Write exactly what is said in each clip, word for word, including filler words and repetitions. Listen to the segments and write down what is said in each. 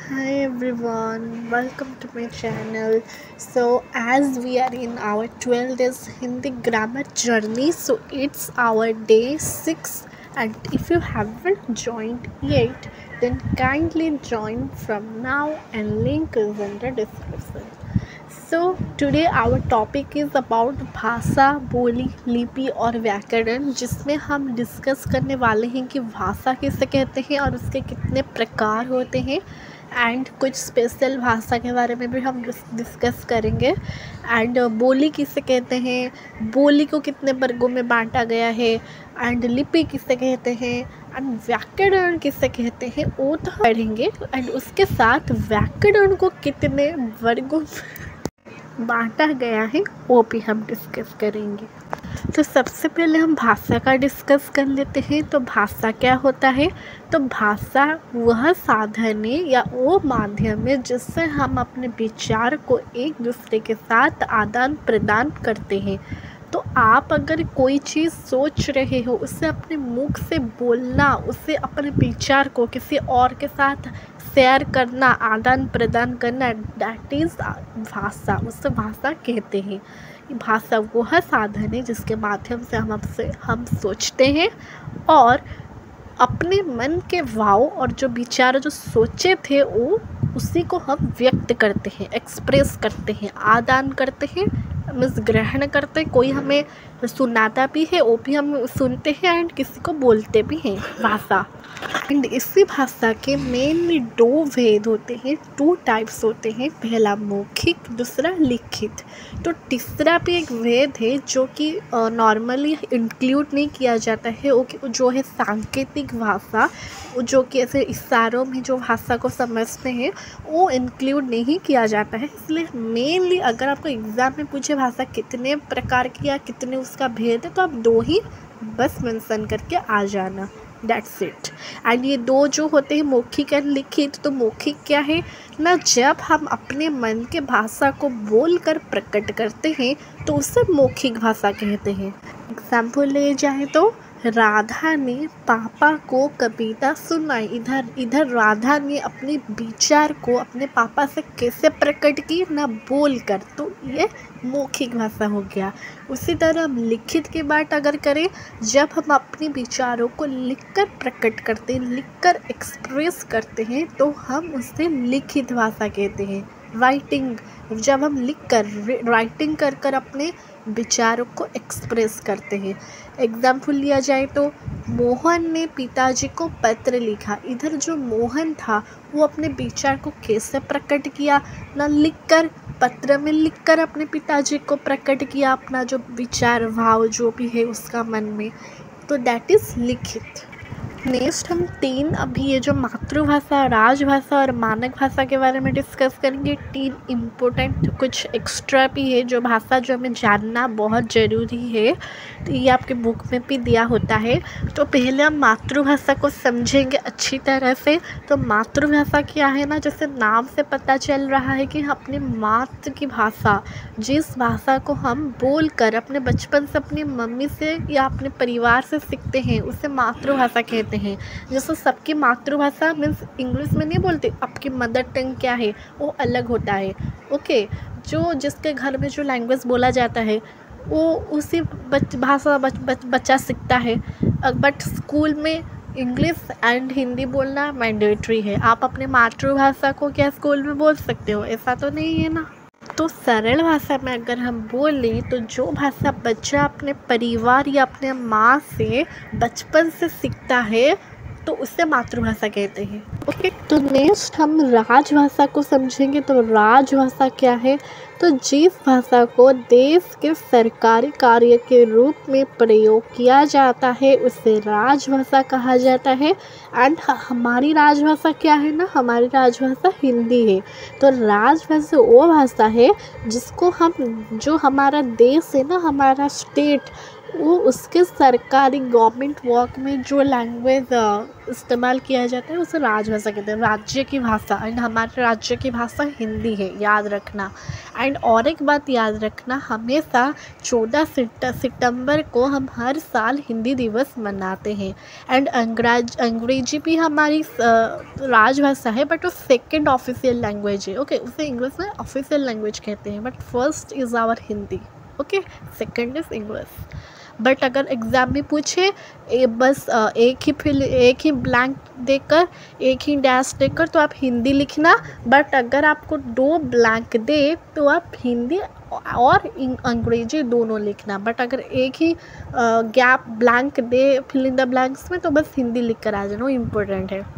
Hi everyone, welcome to my channel. So, as we are in our twelve days Hindi grammar journey, so it's our day six. And if you haven't joined yet, then kindly join from now, and link is in the description. So, today our topic is about भाषा, बोली, लिपि और व्याकरण, जिसमें हम discuss करने वाले हैं कि भाषा किसे कहते हैं और उसके कितने प्रकार होते हैं, एंड कुछ स्पेशल भाषा के बारे में भी हम डिस्कस करेंगे। एंड बोली किसे कहते हैं, बोली को कितने वर्गों में बांटा गया है, एंड लिपि किसे कहते हैं, एंड व्याकरण किसे कहते हैं वो तो पढ़ेंगे। एंड उसके साथ व्याकरण को कितने वर्गों बांटा गया है वो भी हम डिस्कस करेंगे। तो सबसे पहले हम भाषा का डिस्कस कर लेते हैं। तो भाषा क्या होता है? तो भाषा वह साधन है या वो माध्यम है जिससे हम अपने विचार को एक दूसरे के साथ आदान प्रदान करते हैं। तो आप अगर कोई चीज़ सोच रहे हो, उसे अपने मुख से बोलना, उसे अपने विचार को किसी और के साथ शेयर करना, आदान प्रदान करना, दैट इज़ भाषा, उसे भाषा कहते हैं। भाषा वह साधन है जिसके माध्यम से हम आपसे हम सोचते हैं और अपने मन के भाव और जो विचार जो सोचे थे वो उसी को हम व्यक्त करते हैं, एक्सप्रेस करते हैं, आदान करते हैं, मीन्स ग्रहण करते हैं। कोई हमें सुनाता भी है, वो भी हम सुनते हैं, एंड किसी को बोलते भी हैं भाषा। एंड इसी भाषा के मेनली दो भेद होते हैं, टू टाइप्स होते हैं। पहला मौखिक, दूसरा लिखित। तो तीसरा भी एक भेद है जो कि नॉर्मली इंक्लूड नहीं किया जाता है, वो जो है सांकेतिक भाषा, जो कि ऐसे इशारों में जो भाषा को समझते हैं वो इंक्लूड नहीं किया जाता है। इसलिए मेनली अगर आपको एग्ज़ाम में पूछे भाषा कितने प्रकार की या कितने उसका भेद है, तो आप दो ही बस मेंशन करके आ जाना, दैट्स इट। एंड ये दो जो होते हैं मौखिक एंड लिखित, तो मौखिक क्या है ना, जब हम अपने मन के भाषा को बोलकर प्रकट करते हैं तो उसे मौखिक भाषा कहते हैं। एग्जाम्पल ले जाए तो राधा ने पापा को कविता सुनाई। इधर इधर राधा ने अपने विचार को अपने पापा से कैसे प्रकट की ना, बोलकर, तो ये मौखिक भाषा हो गया। उसी तरह हम लिखित की बात अगर करें, जब हम अपने विचारों को लिखकर प्रकट करते हैं, लिखकर एक्सप्रेस करते हैं, तो हम उसे लिखित भाषा कहते हैं। राइटिंग, जब हम लिख कर राइटिंग कर कर अपने विचारों को एक्सप्रेस करते हैं। एग्जाम्पल लिया जाए तो मोहन ने पिताजी को पत्र लिखा। इधर जो मोहन था वो अपने विचार को कैसे प्रकट किया ना, लिखकर, पत्र में लिखकर अपने पिताजी को प्रकट किया अपना जो विचार भाव जो भी है उसका मन में, तो दैट इज़ लिखित। नेक्स्ट हम तीन अभी ये जो मातृभाषा, राजभाषा और मानक भाषा के बारे में डिस्कस करेंगे। तीन इम्पोर्टेंट कुछ एक्स्ट्रा भी है जो भाषा जो हमें जानना बहुत ज़रूरी है, तो ये आपके बुक में भी दिया होता है। तो पहले हम मातृभाषा को समझेंगे अच्छी तरह से। तो मातृभाषा क्या है ना, जैसे नाम से पता चल रहा है कि अपने मातृ की भाषा, जिस भाषा को हम बोल कर अपने बचपन से अपनी मम्मी से या अपने परिवार से सीखते हैं उसे मातृभाषा कहते हैं। जैसे सबकी मातृभाषा मीन्स इंग्लिश में नहीं बोलते, आपकी मदर टंग क्या है वो अलग होता है, ओके। जो जिसके घर में जो लैंग्वेज बोला जाता है वो उसी बच भाषा बच, बच, बच्चा सीखता है। बट स्कूल में इंग्लिश एंड हिंदी बोलना मैंडेटरी है। आप अपने मातृभाषा को क्या स्कूल में बोल सकते हो? ऐसा तो नहीं है ना। तो सरल भाषा में अगर हम बोलें तो जो भाषा बच्चा अपने परिवार या अपने माँ से बचपन से सीखता है तो उसे मातृभाषा कहते हैं, ओके। तो नेक्स्ट हम राजभाषा को समझेंगे। तो राजभाषा क्या है? तो जिस भाषा को देश के सरकारी कार्य के रूप में प्रयोग किया जाता है उसे राजभाषा कहा जाता है। एंड हमारी राजभाषा क्या है ना, हमारी राजभाषा हिंदी है। तो राजभाषा वो भाषा है जिसको हम, जो हमारा देश है ना, हमारा स्टेट, वो उसके सरकारी गवर्नमेंट वर्क में जो लैंग्वेज इस्तेमाल किया जाता है उसे राजभाषा कहते हैं, राज्य की भाषा। एंड हमारे राज्य की भाषा हिंदी है, याद रखना। एंड और एक बात याद रखना, हमेशा चौदह सितंबर को हम हर साल हिंदी दिवस मनाते हैं। एंड अंग्रेज अंग्रेजी भी हमारी राजभाषा है, बट वो सेकेंड ऑफिशियल लैंग्वेज है। ओके, उसे इंग्लिश में ऑफिशियल लैंग्वेज कहते हैं, but first is our Hindi. Okay, second is English. But अगर एग्ज़ाम में पूछे ए, बस एक ही फिल एक ही ब्लैंक देकर, एक ही डैश देकर, तो आप हिंदी लिखना। बट अगर आपको दो ब्लैंक दे तो आप हिंदी और अंग्रेजी दोनों लिखना। बट अगर एक ही गैप ब्लैंक दे फिल इन द ब्लैंक्स में, तो बस हिंदी लिख कर आ जाना, वो इम्पोर्टेंट है।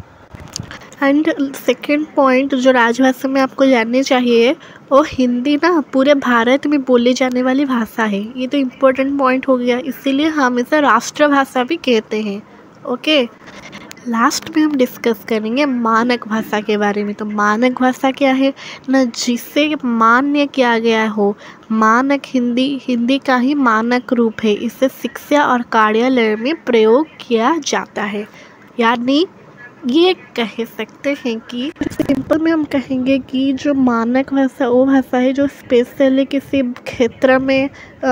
एंड सेकेंड पॉइंट जो राजभाषा में आपको जाननी चाहिए, वो हिंदी ना पूरे भारत में बोली जाने वाली भाषा है। ये तो इम्पोर्टेंट पॉइंट हो गया, इसीलिए हम इसे राष्ट्रभाषा भी कहते हैं। ओके, लास्ट में हम डिस्कस करेंगे मानक भाषा के बारे में। तो मानक भाषा क्या है ना, जिसे मान्य किया गया हो। मानक हिंदी हिंदी का ही मानक रूप है, इसे शिक्षा और कार्यालय में प्रयोग किया जाता है। यानी ये कह सकते हैं कि सिंपल में हम कहेंगे कि जो मानक भाषा वो भाषा है जो स्पेशली किसी क्षेत्र में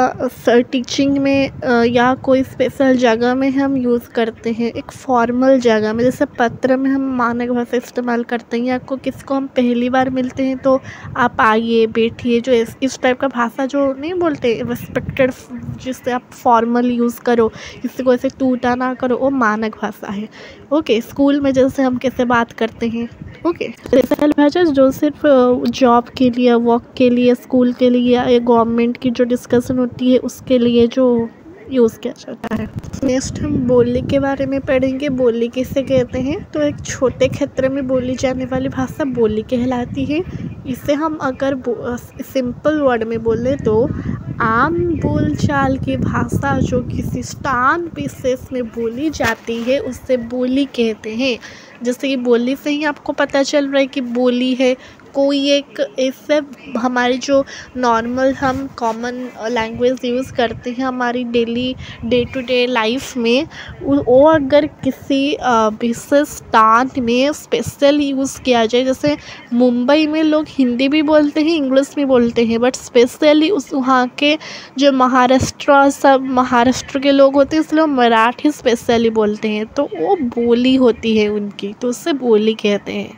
टीचिंग में आ, या कोई स्पेशल जगह में हम यूज़ करते हैं, एक फॉर्मल जगह में। जैसे पत्र में हम मानक भाषा इस्तेमाल करते हैं, या को किसको हम पहली बार मिलते हैं तो आप आइए, बैठिए, जो इस इस टाइप का भाषा जो नहीं बोलते रिस्पेक्टेड, जिससे आप फॉर्मल यूज़ करो, किसी को ऐसे टूटा ना करो, वो मानक भाषा है। ओके, स्कूल में जैसे हम कैसे बात करते हैं। ओके, स्पेशल भाषा जो सिर्फ जॉब के लिए, वर्क के लिए, स्कूल के लिए या गवर्नमेंट की जो डिस्कशन होती है उसके लिए जो यूज़ किया जाता है। नेक्स्ट हम बोली के बारे में पढ़ेंगे। बोली किसे कहते हैं, तो एक छोटे क्षेत्र में बोली जाने वाली भाषा बोली कहलाती है। इसे हम अगर सिंपल वर्ड में बोले तो आम बोलचाल की भाषा जो किसी स्थान विशेष में बोली जाती है उसे बोली कहते हैं। जैसे कि बोली से ही आपको पता चल रहा है कि बोली है कोई एक, इससे हमारी जो नॉर्मल हम कॉमन लैंग्वेज यूज़ करते हैं हमारी daily day to day life में, वो अगर किसी विशेष स्थान में स्पेशल यूज़ किया जाए। जैसे मुंबई में लोग हिंदी भी बोलते हैं, इंग्लिश भी बोलते हैं, बट स्पेशली उस वहाँ के जो महाराष्ट्र सब महाराष्ट्र के लोग होते हैं इसलिए वो मराठी स्पेशली बोलते हैं, तो वो बोली होती है उनकी, तो उससे बोली कहते हैं।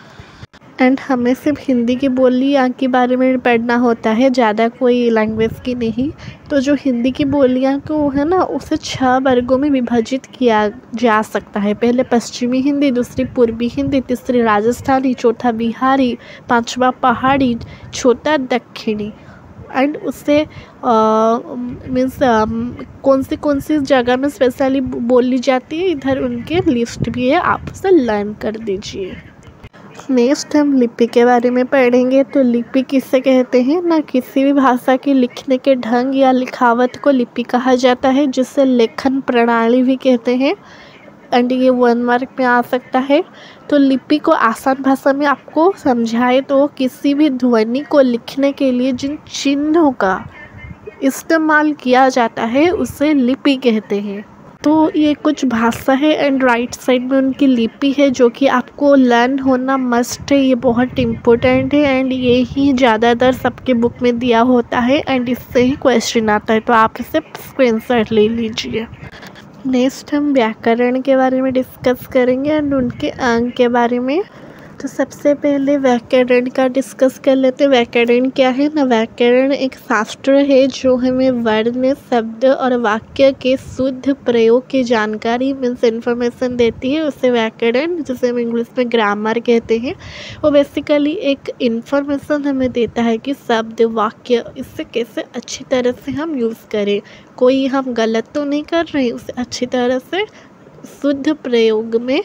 एंड हमें सिर्फ हिंदी की बोली के बारे में पढ़ना होता है, ज़्यादा कोई लैंग्वेज की नहीं। तो जो हिंदी की बोलियां को है ना, उसे छह वर्गों में विभाजित किया जा सकता है। पहले पश्चिमी हिंदी, दूसरी पूर्वी हिंदी, तीसरी राजस्थानी, चौथा बिहारी, पांचवा पहाड़ी, छठा दक्षिणी। एंड उससे मीन्स कौन सी कौन सी जगह में स्पेशली बोली जाती है, इधर उनके लिस्ट भी है, आप उसे लर्न कर दीजिए। नेक्स्ट हम लिपि के बारे में पढ़ेंगे। तो लिपि किसे कहते हैं ना, किसी भी भाषा की लिखने के ढंग या लिखावट को लिपि कहा जाता है, जिसे लेखन प्रणाली भी कहते हैं। एंड ये वन मार्क में आ सकता है। तो लिपि को आसान भाषा में आपको समझाए तो किसी भी ध्वनि को लिखने के लिए जिन चिन्हों का इस्तेमाल किया जाता है उसे लिपि कहते हैं। तो ये कुछ भाषा है एंड राइट साइड में उनकी लिपि है जो कि आपको लर्न होना मस्ट है, ये बहुत इम्पोर्टेंट है। एंड ये ही ज़्यादातर सबके बुक में दिया होता है एंड इससे ही क्वेश्चन आता है, तो आप इसे स्क्रीनशॉट ले लीजिए। नेक्स्ट हम व्याकरण के बारे में डिस्कस करेंगे एंड उनके अंग के बारे में। तो सबसे पहले व्याकरण का डिस्कस कर लेते हैं। व्याकरण क्या है ना, व्याकरण एक शास्त्र है जो हमें वर्ण, शब्द और वाक्य के शुद्ध प्रयोग की जानकारी मीन्स इन्फॉर्मेशन देती है। उसे व्याकरण, जिसे हम इंग्लिश में ग्रामर कहते हैं, वो बेसिकली एक इन्फॉर्मेशन हमें देता है कि शब्द, वाक्य इससे कैसे अच्छी तरह से हम यूज़ करें, कोई हम गलत तो नहीं कर रहे हैं, उसे अच्छी तरह से शुद्ध प्रयोग में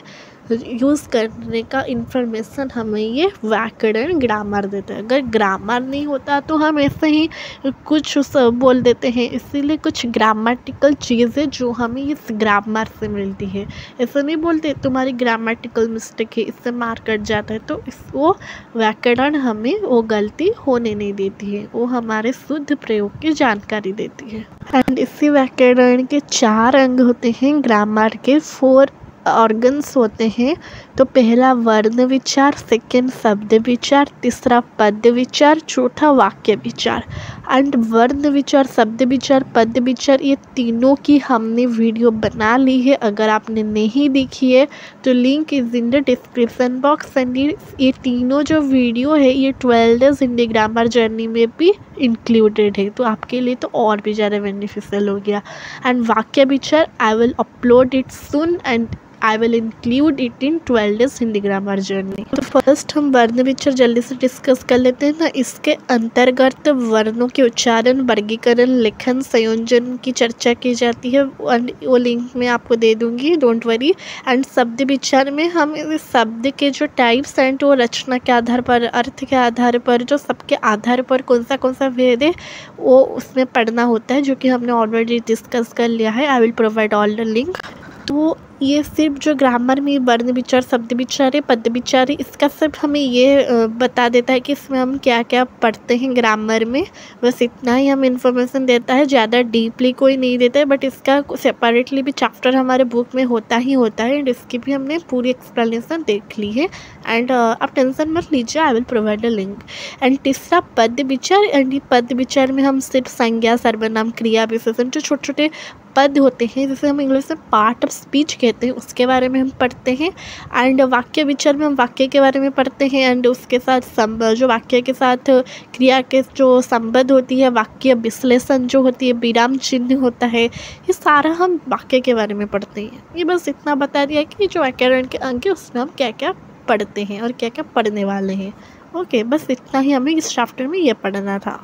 यूज़ करने का इंफॉर्मेशन हमें ये व्याकरण ग्रामर देता है। अगर ग्रामर नहीं होता तो हम ऐसे ही कुछ सब बोल देते हैं, इसीलिए कुछ ग्रामेटिकल चीज़ें जो हमें इस ग्रामर से मिलती है। ऐसे नहीं बोलते तुम्हारी ग्रामेटिकल मिस्टेक है, इससे मार कट जाता है, तो इस वो व्याकरण हमें वो गलती होने नहीं देती है, वो हमारे शुद्ध प्रयोग की जानकारी देती है। एंड इसी व्याकरण के चार अंग होते हैं, ग्रामर के फोर ऑर्गन्स होते हैं। तो पहला वर्ण विचार, सेकंड शब्द विचार, तीसरा पद विचार, चौथा वाक्य विचार। एंड वर्ण विचार, शब्द विचार, पद विचार, ये तीनों की हमने वीडियो बना ली है। अगर आपने नहीं देखी है तो link is in the description box. And ये तीनों जो वीडियो है ये twelve days Hindi grammar journey में भी इंक्लूडेड है, तो आपके लिए तो और भी ज़्यादा बेनिफिशियल हो गया। एंड वाक्य विचार I will upload it soon and I will include it in twelve days Hindi grammar journey. तो फर्स्ट हम वर्ण विचार जल्दी से डिस्कस कर लेते हैं ना। इसके अंतर्गत वर्णों के उच्चारण, वर्गीकरण, लेखन, संयोजन की चर्चा की जाती है। वो लिंक मैं आपको दे दूंगी, डोंट वरी। एंड शब्द विचार में हम इस शब्द के जो टाइप्स एंड वो रचना के आधार पर, अर्थ के आधार पर, जो सबके आधार पर कौन सा कौन सा भेद है वो उसमें पढ़ना होता है, जो कि हमने ऑलरेडी डिस्कस कर लिया है। I will provide all the link. तो ये सिर्फ जो ग्रामर में वर्ण विचार, शब्द विचार है, पद विचार है, इसका सिर्फ हमें ये बता देता है कि इसमें हम क्या क्या पढ़ते हैं ग्रामर में, बस इतना ही हम इंफॉर्मेशन देता है, ज़्यादा डीपली कोई नहीं देता है। बट इसका सेपरेटली भी चैप्टर हमारे बुक में होता ही होता है एंड इसकी भी हमने पूरी एक्सप्लेनेशन देख ली है। एंड आप टेंशन मत लीजिए, I will provide a link. And तीसरा पद विचार। एंड ये पद विचार में हम सिर्फ संज्ञा, सर्वनाम, क्रिया, विशेषण, जो छोटे छोटे पद होते हैं जिसे हम इंग्लिश में पार्ट ऑफ स्पीच कहते हैं, उसके बारे में हम पढ़ते हैं। एंड वाक्य विचार में हम वाक्य के बारे में पढ़ते हैं एंड उसके साथ सम जो वाक्य के साथ क्रिया के जो संबंध होती है, वाक्य विश्लेषण जो होती है, विराम चिन्ह होता है, ये सारा हम वाक्य के बारे में पढ़ते हैं। ये बस इतना बता दिया कि जो व्याकरण के अंग है उसमें हम क्या क्या पढ़ते हैं और क्या क्या पढ़ने वाले हैं। ओके, बस इतना ही हमें इस चैप्टर में ये पढ़ना था।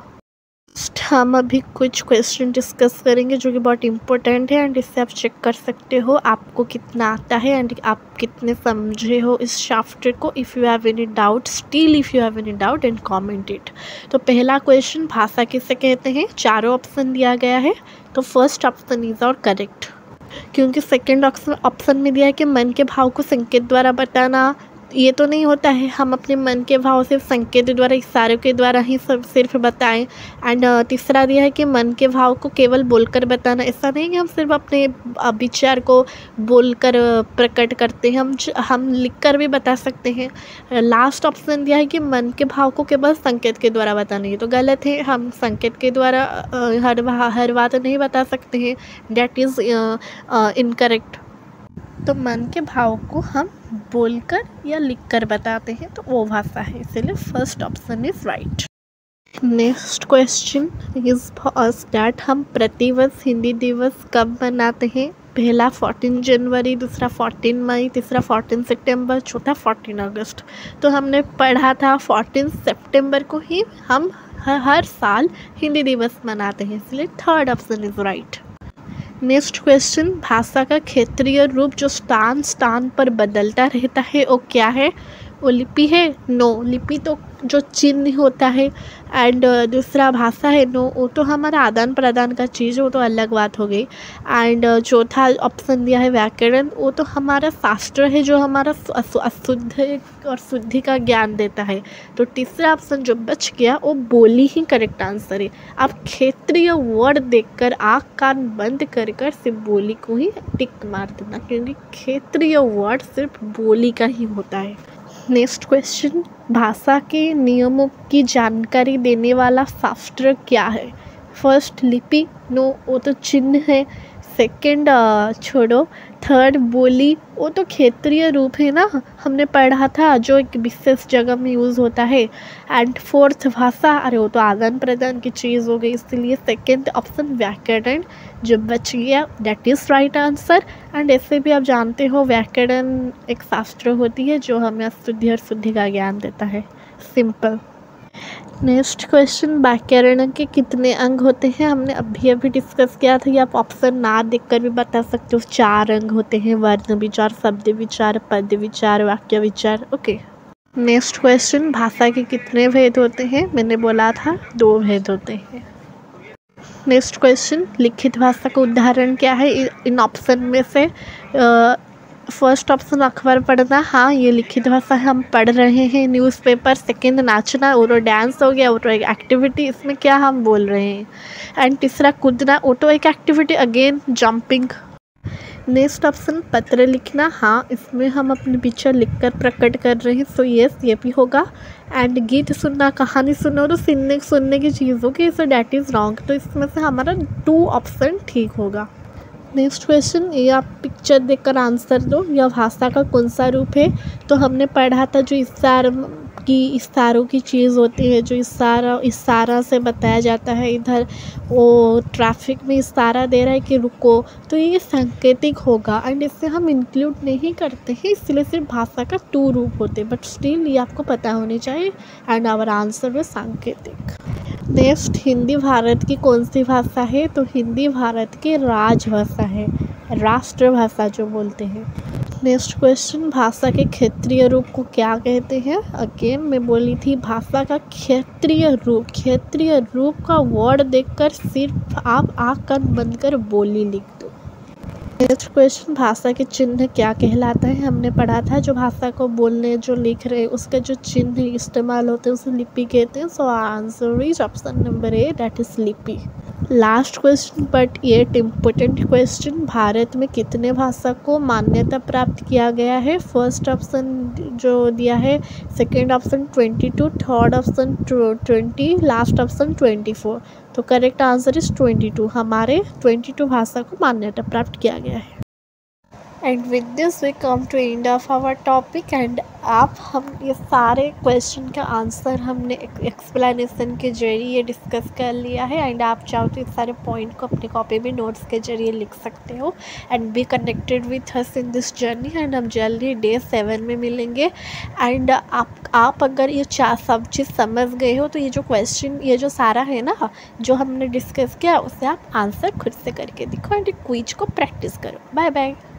हम अभी कुछ क्वेश्चन डिस्कस करेंगे जो कि बहुत इंपॉर्टेंट है एंड इससे आप चेक कर सकते हो आपको कितना आता है एंड आप कितने समझे हो इस चैप्टर को। If you have any doubt, still if you have any doubt and comment it. तो पहला क्वेश्चन, भाषा किसे कहते हैं? चारों ऑप्शन दिया गया है, तो फर्स्ट ऑप्शन इज और करेक्ट, क्योंकि सेकेंड ऑप्शन में दिया है कि मन के भाव को संकेत द्वारा बताना। ये तो नहीं होता है हम अपने मन के भाव सिर्फ संकेत द्वारा, इशारों के द्वारा ही सब सिर्फ बताएं। एंड तीसरा दिया है कि मन के भाव को केवल बोलकर बताना। ऐसा नहीं कि हम सिर्फ अपने विचार को बोलकर प्रकट करते हैं, हम हम लिखकर भी बता सकते हैं। लास्ट ऑप्शन दिया है कि मन के भाव को केवल संकेत के द्वारा बताना, ये तो गलत है। हम संकेत के द्वारा हर हर बात नहीं बता सकते हैं, डैट इज़ इनकरेक्ट। तो मन के भाव को हम बोलकर या लिखकर बताते हैं, तो वो भाषा है, इसलिए first option is right. Next question is for that हम प्रतिवर्ष हिंदी दिवस कब मनाते हैं? पहला फोर्टीन जनवरी, दूसरा फोर्टीन मई, तीसरा फोर्टीन सितंबर, चौथा फोर्टीन अगस्त। तो हमने पढ़ा था फोर्टीन सितंबर को ही हम हर साल हिंदी दिवस मनाते हैं, इसलिए third option is right. Next question, भाषा का क्षेत्रीय रूप जो स्थान स्थान पर बदलता रहता है वो क्या है? वो लिपि है? नो, लिपि तो जो चिन्ह होता है। एंड दूसरा भाषा है? नो, वो तो हमारा आदान प्रदान का चीज़, वो तो अलग बात हो गई। एंड चौथा ऑप्शन दिया है व्याकरण, वो तो हमारा शास्त्र है जो हमारा अशुद्ध और शुद्धि का ज्ञान देता है। तो तीसरा ऑप्शन जो बच गया वो बोली ही करेक्ट आंसर है। आप क्षेत्रीय वर्ड देखकर आँख कान बंद कर कर सिर्फ बोली को ही टिक मार देना, क्योंकि क्षेत्रीय वर्ड सिर्फ बोली का ही होता है। नेक्स्ट क्वेश्चन, भाषा के नियमों की जानकारी देने वाला शास्त्र क्या है? फर्स्ट लिपि, नो, वो तो चिन्ह है। सेकंड छोड़ो, थर्ड बोली, वो तो क्षेत्रीय रूप है ना, हमने पढ़ा था, जो एक विशेष जगह में यूज़ होता है। एंड फोर्थ भाषा, अरे वो तो आदान प्रदान की चीज़ हो गई, इसलिए सेकंड ऑप्शन व्याकरण जो बच गया that is right answer. And ऐसे भी आप जानते हो व्याकरण एक शास्त्र होती है जो हमें शुद्धि और शुद्धि का ज्ञान देता है। सिंपल। नेक्स्ट क्वेश्चन, व्याकरण के कितने अंग होते हैं? हमने अभी अभी डिस्कस किया था, ये आप ऑप्शन ना देखकर भी बता सकते हो। चार अंग होते हैं, वर्ण विचार, शब्द विचार, पद विचार, वाक्य विचार। ओके। नेक्स्ट क्वेश्चन, भाषा के कितने भेद होते हैं? मैंने बोला था दो भेद होते हैं। नेक्स्ट क्वेश्चन, लिखित भाषा का उदाहरण क्या है? इन ऑप्शन में से फर्स्ट ऑप्शन अखबार पढ़ना, हाँ ये लिखित भाषा है, हम पढ़ रहे हैं न्यूज़पेपर। सेकंड, नाचना, और डांस हो गया, ऑटो एक एक्टिविटी, इसमें क्या हम बोल रहे हैं। एंड तीसरा, कूदना, ऑटो एक activity, again jumping. Next option, पत्र लिखना, हाँ इसमें हम अपने विचार लिखकर प्रकट कर रहे हैं, सो यस ये भी होगा। एंड गीत सुनना, कहानी सुनना, तो सुनने सुनने की चीज़ होगी, सो डैट इज़ रॉन्ग। तो इसमें से हमारा टू ऑप्शन ठीक होगा। नेक्स्ट क्वेश्चन, ये आप पिक्चर देखकर आंसर दो, यह भाषा का कौन सा रूप है? तो हमने पढ़ा था जो इशार की इशारों की चीज़ होती है, जो इशारा इशारा से बताया जाता है। इधर वो ट्रैफिक में इशारा दे रहा है कि रुको, तो ये सांकेतिक होगा एंड इससे हम इंक्लूड नहीं करते हैं, इसलिए सिर्फ भाषा का टू रूप होते हैं, बट स्टिल ये आपको पता होनी चाहिए। एंड आवर आंसर है सांकेतिक। नेक्स्ट, हिंदी भारत की कौन सी भाषा है? तो हिंदी भारत की राजभाषा है, राष्ट्रभाषा जो बोलते हैं। नेक्स्ट क्वेश्चन, भाषा के क्षेत्रीय रूप को क्या कहते हैं? अगेन मैं बोली थी भाषा का क्षेत्रीय रूप। क्षेत्रीय रूप का वर्ड देखकर सिर्फ आप आँख कान बंद कर बोली लिख दो। नेक्स्ट क्वेश्चन, भाषा के चिन्ह क्या कहलाता है? हमने पढ़ा था जो भाषा को बोलने जो लिख रहे हैं उसके जो चिन्ह इस्तेमाल होते हैं उसे लिपि कहते हैं। So answer is option number A, that is लिपि। Last question but yet important question, Bharat में कितने भाषा को मान्यता प्राप्त किया गया है? फर्स्ट ऑप्शन जो दिया है, second option twenty two, third option twenty, last option twenty four. तो correct answer is twenty two. हमारे ट्वेंटी टू भाषा को मान्यता प्राप्त किया गया है। And with this we come to end of our topic. And आप हम ये सारे क्वेश्चन का आंसर हमने एक्सप्लेनेशन के जरिए डिस्कस कर लिया है। एंड आप चाहो तो इस सारे पॉइंट को अपनी कॉपी में नोट्स के जरिए लिख सकते हो। And be connected with us in this journey. And हम जल्दी डे सेवन में मिलेंगे। एंड आप आप अगर ये चार सब चीज़ समझ गए हो तो ये जो क्वेश्चन ये जो सारा है ना जो हमने डिस्कस किया उसे आप आंसर खुद से करके दिखो एंड क्विज को प्रैक्टिस करो। Bye bye.